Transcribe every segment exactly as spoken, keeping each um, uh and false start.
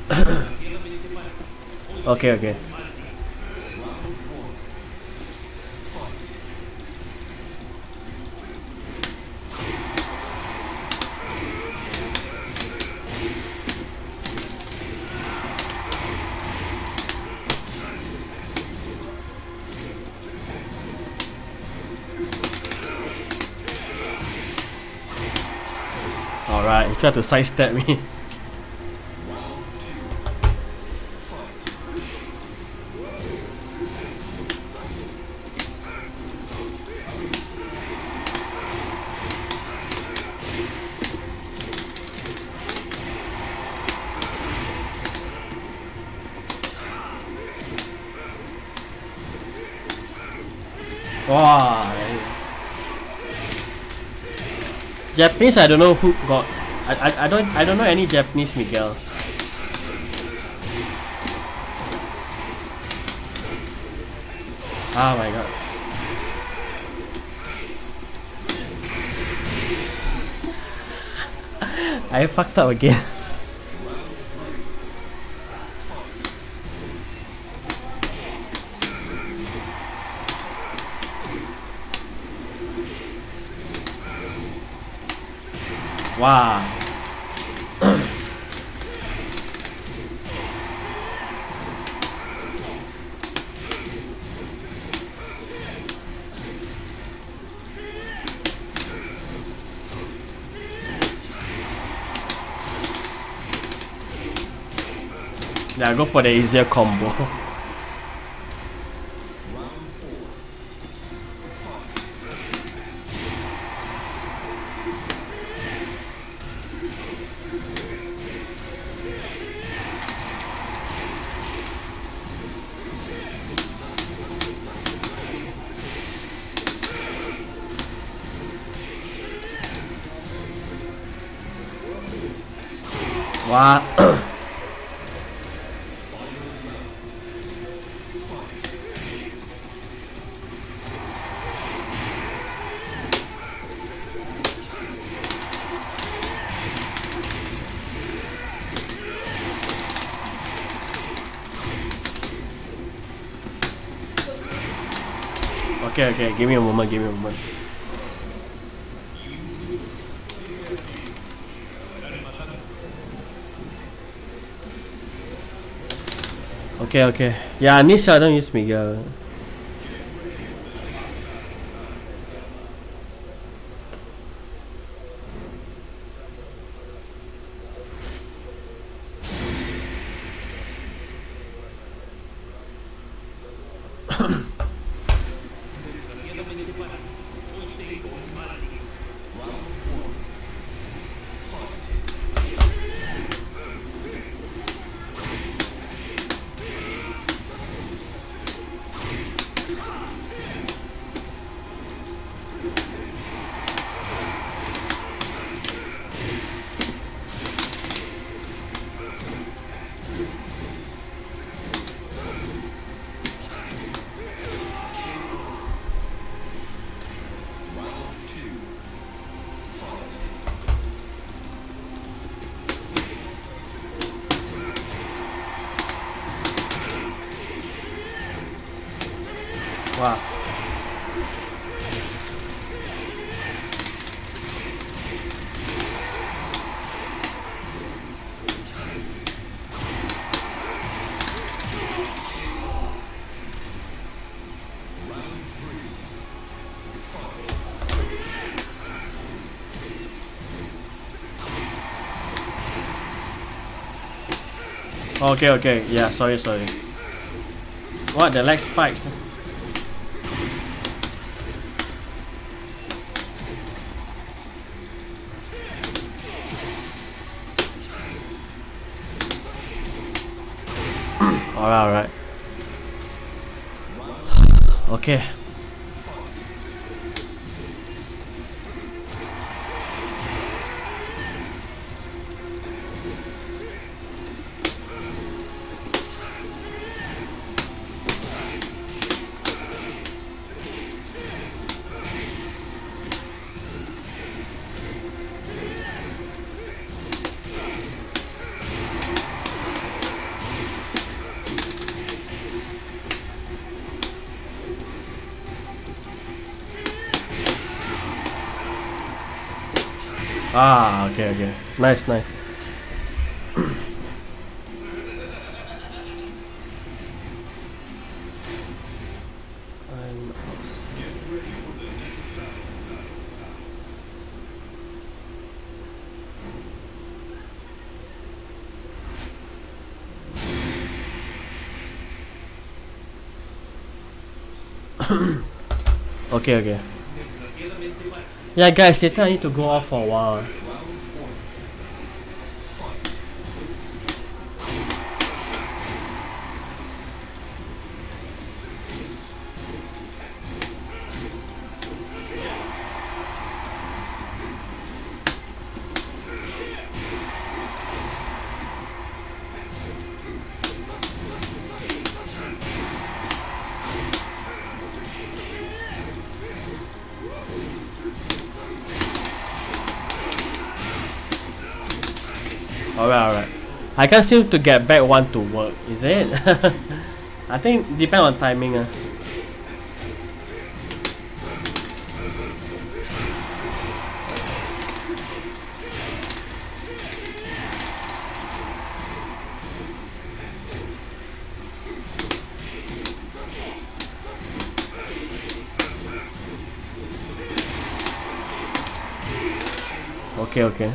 Okay, okay. Alright, he tried to sidestep me. Wow. Japanese, I don't know who got. I, I I don't I don't know any Japanese Miguel. Oh my god. I fucked up again. Wow. Yeah, go for the easier combo. Wow. Okay, okay, give me a moment, give me a moment. Okay, okay. Yeah, Nisha, I don't use Miguel. Wow. Okay, okay. Yeah, sorry, sorry. What? The leg spikes? Alright, alright. Okay. Ah, okay, okay. Nice, nice. Okay, okay. Yeah, guys, later I need to go off for a while. Alright, alright. I can't seem to get back one to work, is it? I think depend on timing. Uh. Okay, okay.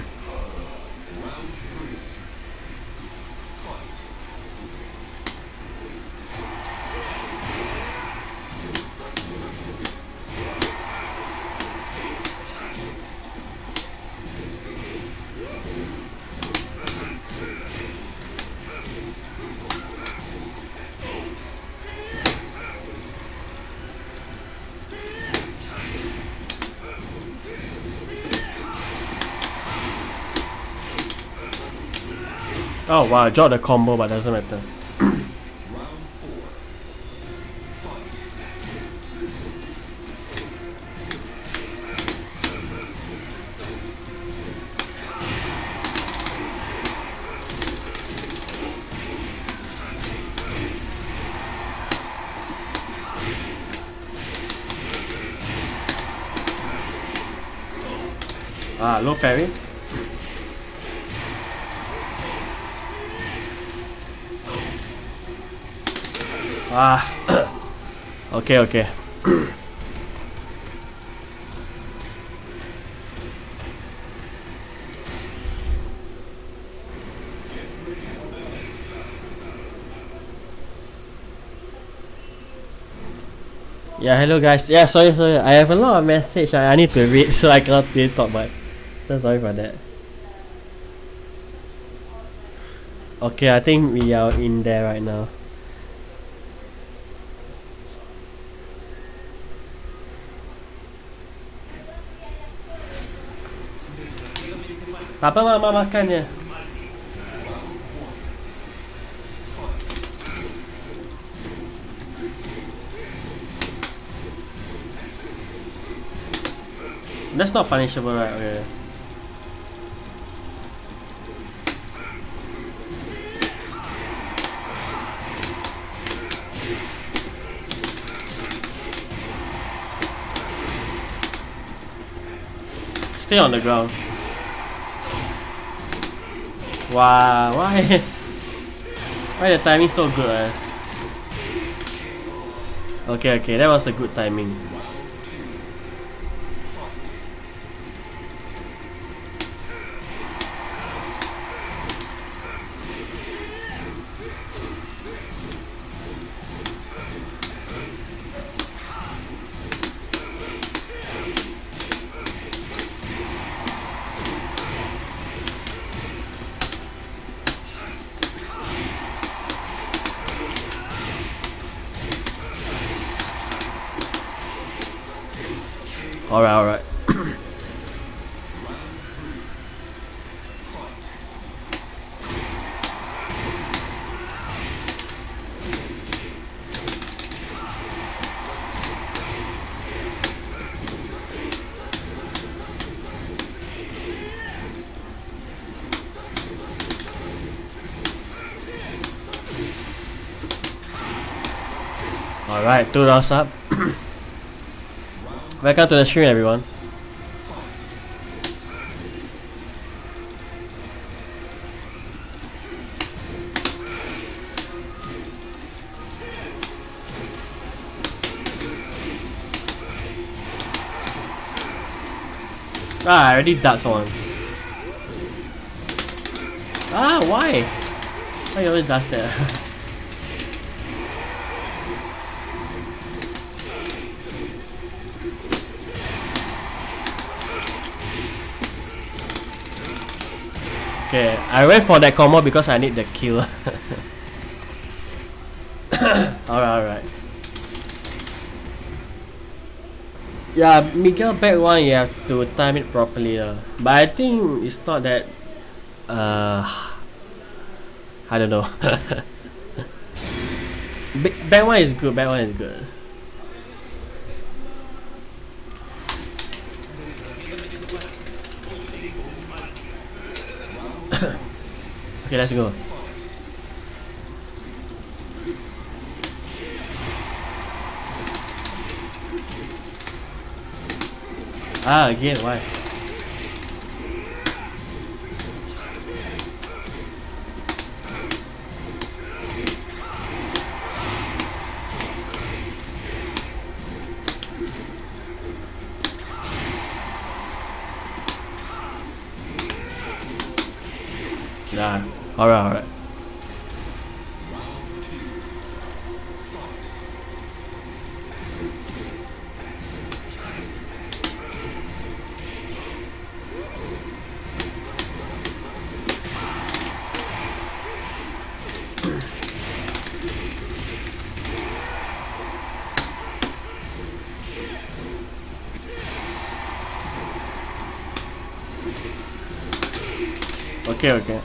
Oh wow, I dropped the combo, but doesn't matter. Ah, low parry. Ah, okay, okay. Yeah, hello guys. Yeah, sorry, sorry. I have a lot of message I, I need to read, so I cannot really talk much. So sorry for that. Okay, I think we are in there right now. Apa mama makan je? That's not punishable, right? Okay. Stay on the ground. Wow, why? Why the timing so good? Eh? Okay, okay, that was a good timing. Alright, alright. Alright, two rounds up. Welcome to the stream, everyone. Ah, I already ducked one. Ah, why? Why you always does that? Okay, I went for that combo because I need the kill. Alright, alright. Yeah, Miguel back one you have to time it properly. Uh. But I think it's not that uh I don't know. Back one is good, back one is good. Okay, let's go. Ah, again, why? Nah, alright, alright. Okay, okay.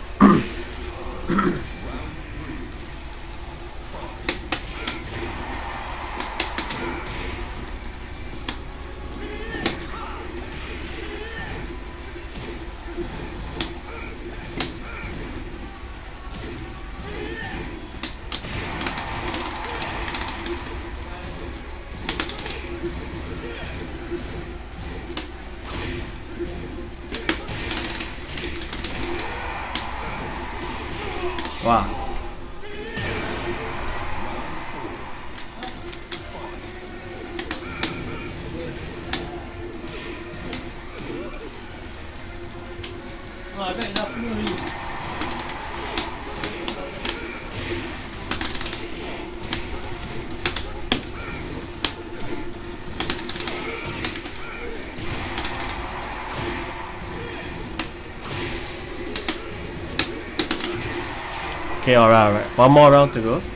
Wow. Oh, I got enough money. Okay, alright, alright. One more round to go.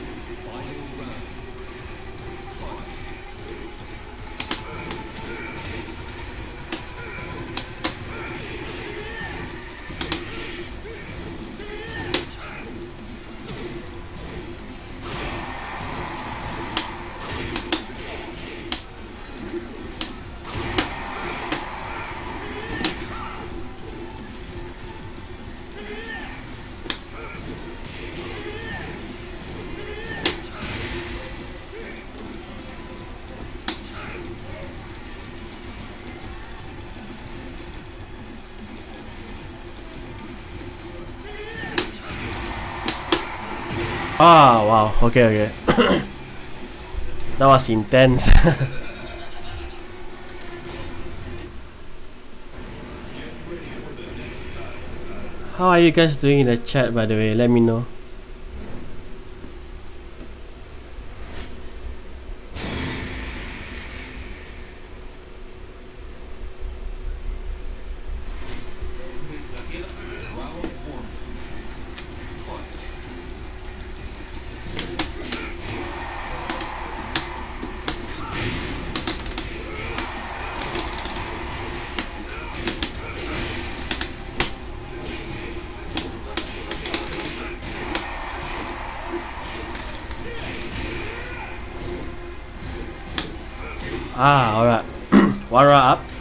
Ah, wow. Okay, okay. That was intense. How are you guys doing in the chat, by the way? Let me know. Ah, alright. One round up.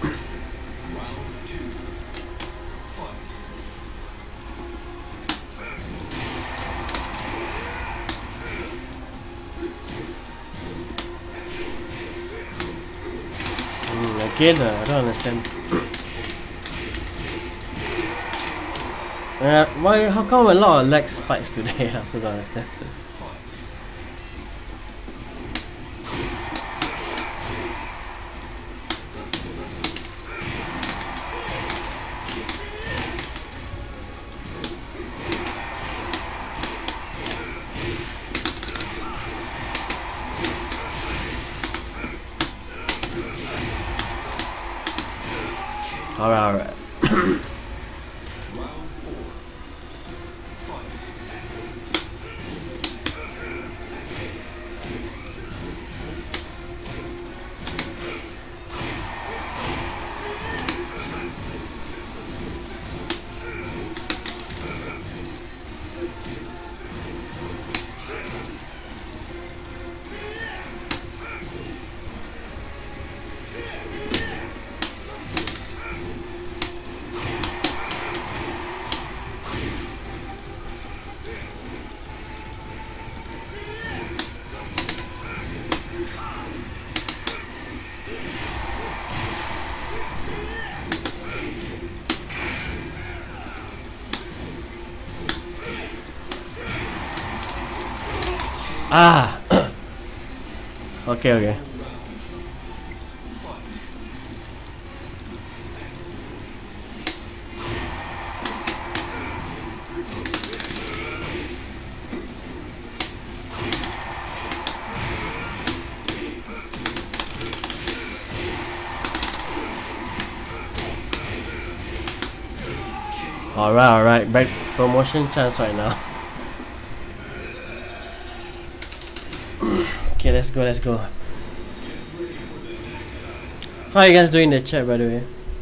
Mm, again, uh, I don't understand. Uh, why? How come a lot of lag spikes today? I also don't understand. Alright, alright. Ah! Okay, okay. Alright, alright. Back promotion chance right now. Okay, let's go, let's go. How are you guys doing in the chat, by the way?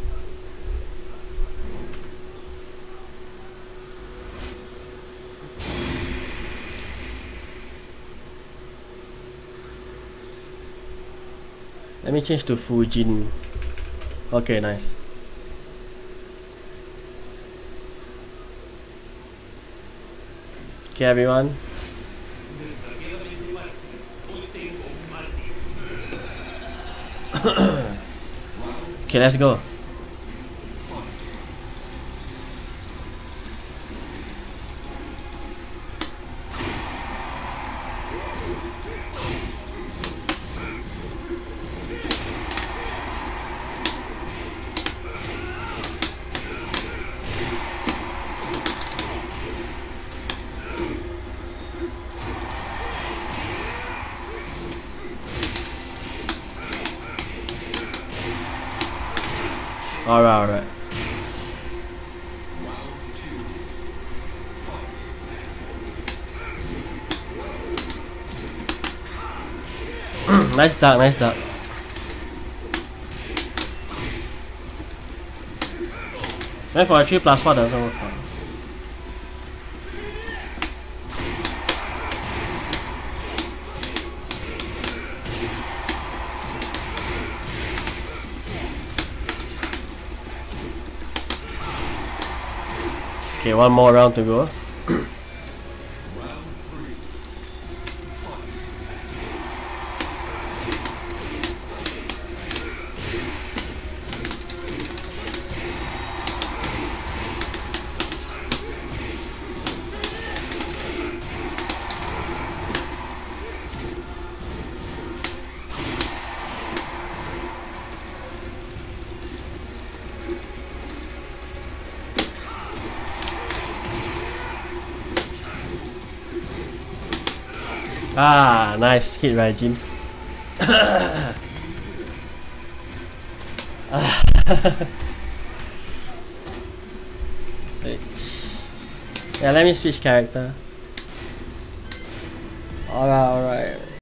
Let me change to Fujin. Okay, nice. Okay, everyone. Okay, let's go. Alright, alright. Nice duck, nice duck. Wait for a three plus four doesn't work out. Okay, one more round to go. Ah, nice hit, Regime. Yeah, let me switch character. Alright, alright.